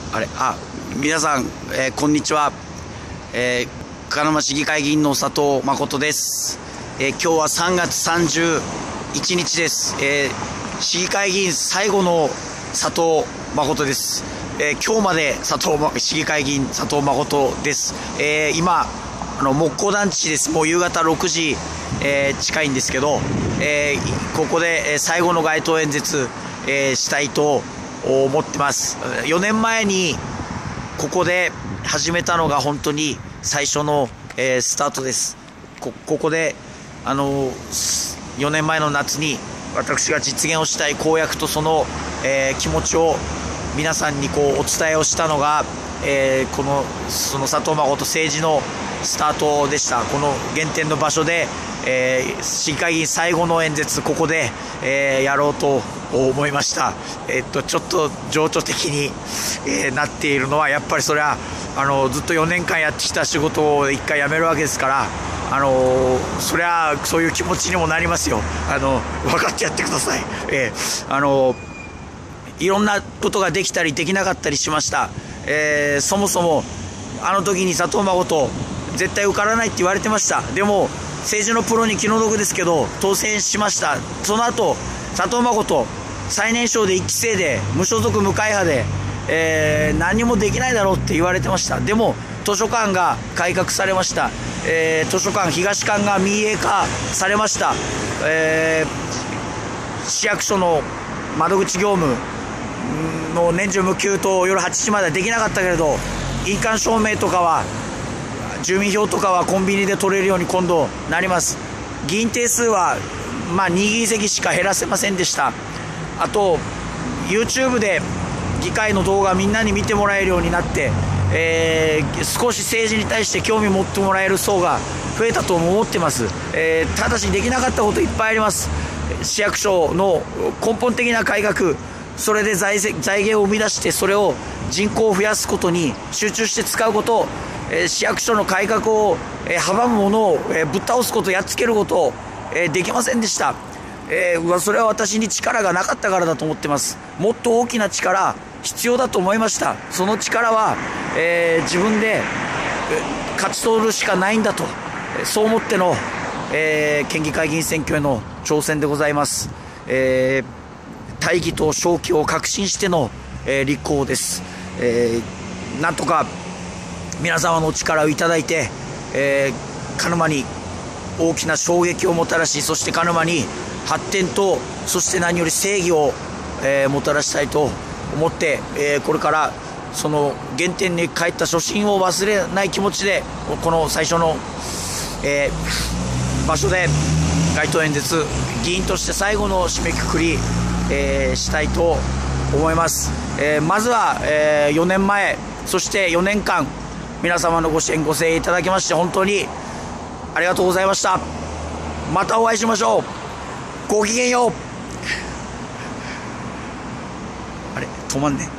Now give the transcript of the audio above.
皆さん、こんにちは。鹿沼市議会議員の佐藤誠です。今日は3月31日です。市議会議員最後の佐藤誠です。今日まで市議会議員佐藤誠です。今木工団地です。もう夕方6時、近いんですけど、ここで、最後の街頭演説、したいと思ってます。4年前にここで始めたのが本当に最初の、スタートです。ここで4年前の夏に私が実現をしたい公約とその、気持ちを皆さんにお伝えをしたのが、その佐藤誠政治のスタートでした。この原点の場所で、市議会議員最後の演説ここで、やろうと思いました。ちょっと情緒的に、なっているのはやっぱりそれはずっと4年間やってきた仕事を1回辞めるわけですから、そりゃそういう気持ちにもなりますよ。分かってやってください。いろんなことができたりできなかったりしました。そもそも時に佐藤誠絶対受からないって言われてました。でも政治のプロに気の毒ですけど当選しました。その後佐藤誠最年少で1期生で無所属無会派で、何もできないだろうって言われてました。でも図書館が改革されました。図書館東館が民営化されました。市役所の窓口業務の年中無休と夜8時まではできなかったけれど、印鑑証明とかは住民票とかはコンビニで取れるように今度なります。議員定数は2議席しか減らせませんでした。あと YouTube で議会の動画みんなに見てもらえるようになって、少し政治に対して興味を持ってもらえる層が増えたと思ってます。ただしできなかったこといっぱいあります。市役所の根本的な改革、それで財源を生み出してそれを人口を増やすことに集中して使うこと、市役所の改革を阻むものをぶっ倒すこと、やっつけることをできませんでした。それは私に力がなかったからだと思ってます。もっと大きな力必要だと思いました。その力は、自分で勝ち取るしかないんだと、そう思っての、県議会議員選挙への挑戦でございます。大義と正気を確信しての、立候補です。なんとか皆様のお力をいただいて、鹿沼に大きな衝撃をもたらし、そして鹿沼に発展とそして何より正義を、もたらしたいと思って、これからその原点に帰った初心を忘れない気持ちでこの最初の、場所で街頭演説、議員として最後の締めくくり、したいと思います。まずは、4年前そして4年間皆様のご支援ご声援いただきまして本当にありがとうございました。またお会いしましょう。ごきげんよう。止まんね。